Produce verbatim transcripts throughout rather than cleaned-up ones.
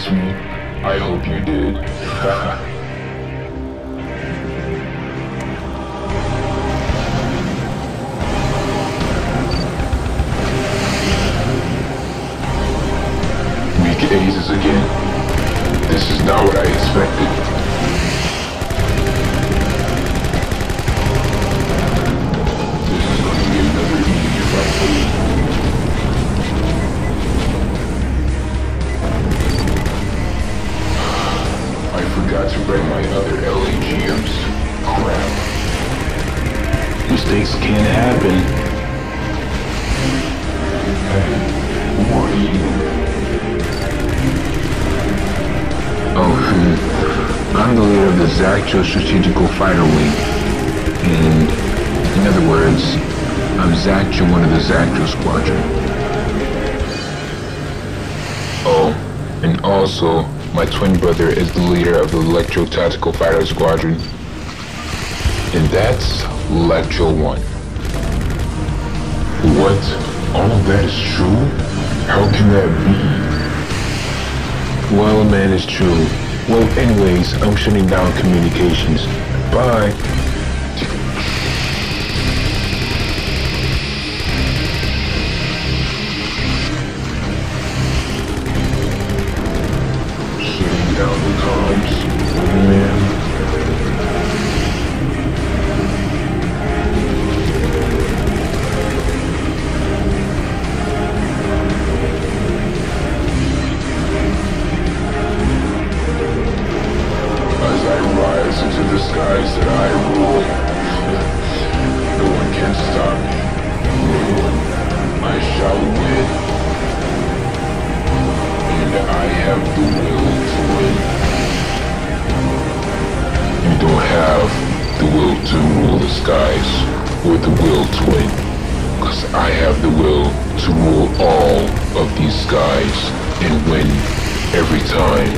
miss me? I hope you did. Weak aces again. This is not what I expected. I forgot to bring my other L A G Ms. Crap. Mistakes can happen. Hey, who are you? Oh, hmm. I'm the leader of the Zactro Strategical Fighter Wing. And, in other words, I'm Zactro, one of the Zactro Squadron. Oh, and also, my twin brother is the leader of the Electro Tactical Fighter Squadron. And that's Electro One. What? All of that is true? How can that be? Well, man, it's true. Well, anyways, I'm shutting down communications. Bye. Down the comms, man. As I rise into the skies that I rule, no one can stop me. I shall win. And I have the will to win. You don't have the will to rule the skies, or the will to win. Cause I have the will to rule all of these skies and win every time.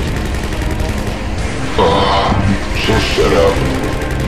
Ah, just shut up.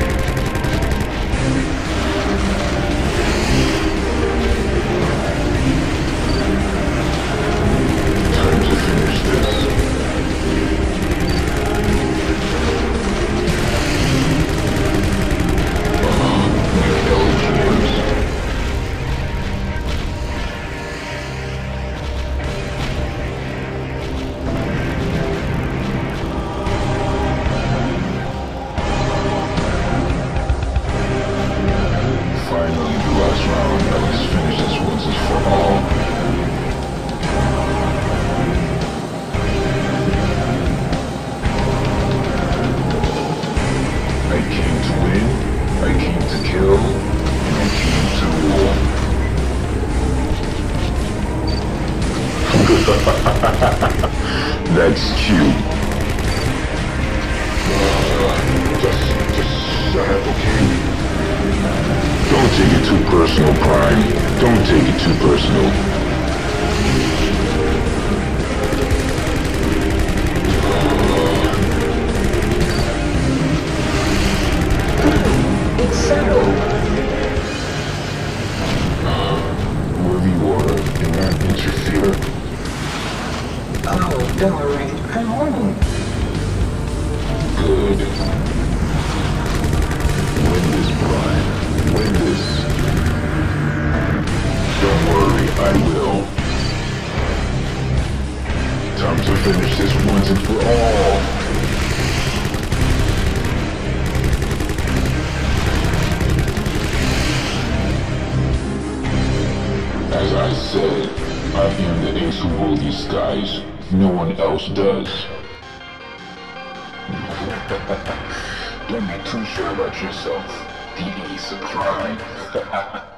That's cute. Uh, just, just shut up, okay? Don't take it too personal, Prime. Don't take it too personal. Uh, it's settled. Whoever you are, do not interfere. Oh, don't worry. I'm on. Good. Win this, Brian. Win this. Don't worry, I will. Time to finish this once and for all. As I said, I am the ace who rule these skies. No one else does. Don't be too sure about yourself. The ace of crime.